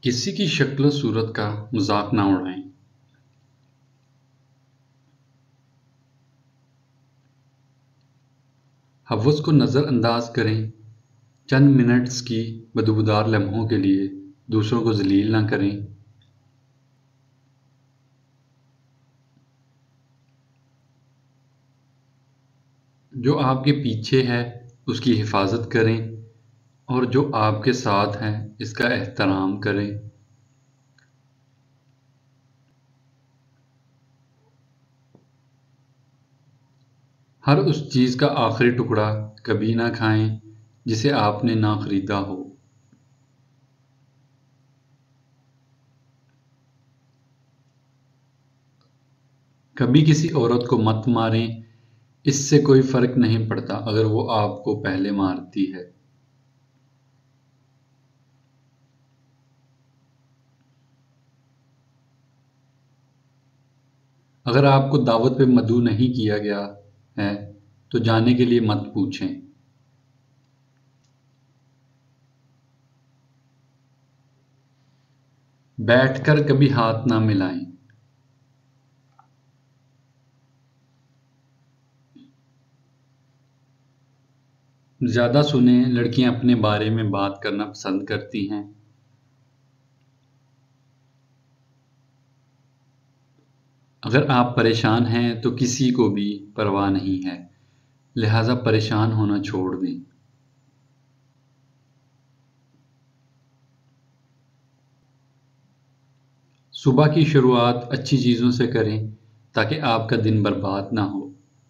किसी की शक्ल सूरत का मजाक ना उड़ाएं। हवस को नज़रअंदाज करें। चंद मिनट्स की बदबूदार लम्हों के लिए दूसरों को जलील ना करें। जो आपके पीछे है उसकी हिफाजत करें और जो आपके साथ है इसका एहतराम करें। हर उस चीज़ का आखिरी टुकड़ा कभी ना खाएं जिसे आपने ना खरीदा हो। कभी किसी औरत को मत मारें, इससे कोई फर्क नहीं पड़ता अगर वो आपको पहले मारती है। अगर आपको दावत पे मदऊ नहीं किया गया है तो जाने के लिए मत पूछें। बैठकर कभी हाथ ना मिलाएं। ज्यादा सुने, लड़कियां अपने बारे में बात करना पसंद करती हैं। अगर आप परेशान हैं तो किसी को भी परवाह नहीं है, लिहाजा परेशान होना छोड़ दें। सुबह की शुरुआत अच्छी चीज़ों से करें ताकि आपका दिन बर्बाद ना हो।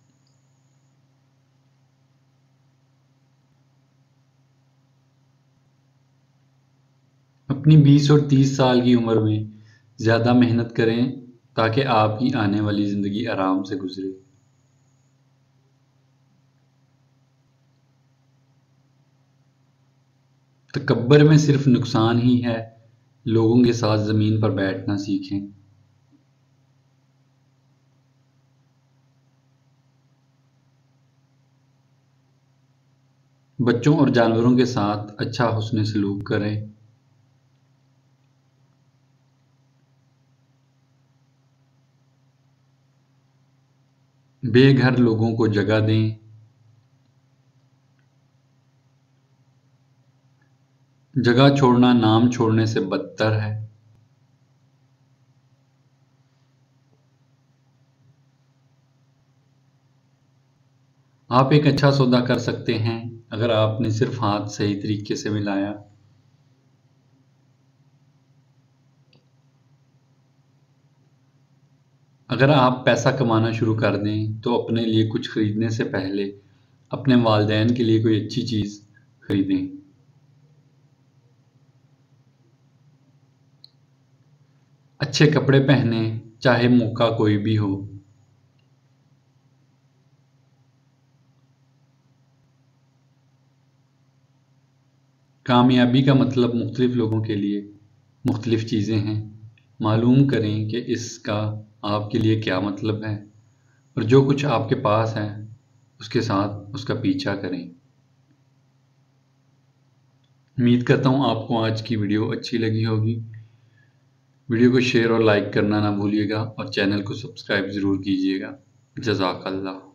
अपनी 20 और 30 साल की उम्र में ज़्यादा मेहनत करें ताकि आपकी आने वाली ज़िंदगी आराम से गुजरे। तकब्बर में सिर्फ नुकसान ही है, लोगों के साथ ज़मीन पर बैठना सीखें। बच्चों और जानवरों के साथ अच्छा हुस्न सलूक करें। बेघर लोगों को जगह दें। जगह छोड़ना नाम छोड़ने से बदतर है। आप एक अच्छा सौदा कर सकते हैं अगर आपने सिर्फ हाथ सही तरीके से मिलाया। अगर आप पैसा कमाना शुरू कर दें तो अपने लिए कुछ खरीदने से पहले अपने वालिदैन के लिए कोई अच्छी चीज़ खरीदें। अच्छे कपड़े पहने, चाहे मौका कोई भी हो। कामयाबी का मतलब मुख्तलिफ लोगों के लिए मुख्तलिफ चीज़ें हैं। मालूम करें कि इसका आपके लिए क्या मतलब है और जो कुछ आपके पास है उसके साथ उसका पीछा करें। उम्मीद करता हूँ आपको आज की वीडियो अच्छी लगी होगी। वीडियो को शेयर और लाइक करना ना भूलिएगा और चैनल को सब्सक्राइब ज़रूर कीजिएगा। जज़ाकल्लाह।